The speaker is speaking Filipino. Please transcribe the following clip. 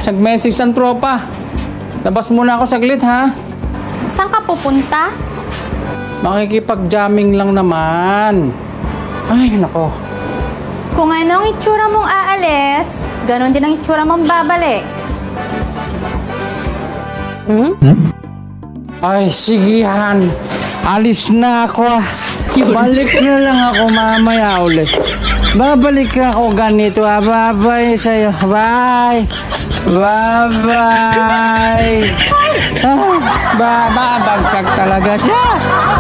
nag-message ang tropa. Labas muna ako saglit, ha? Saan ka pupunta? Makikipag-jamming lang naman. Ay, nako. Kung anong itsura mong aalis, ganon din ang itsura mong babalik. Ay, sige, Han. Alis na ako, ah. Balik na lang ako mamaya ulit. Babalik ako ganito, ah. Bye-bye sa'yo. Bye. Bye-bye. Ah, babagsak talaga siya.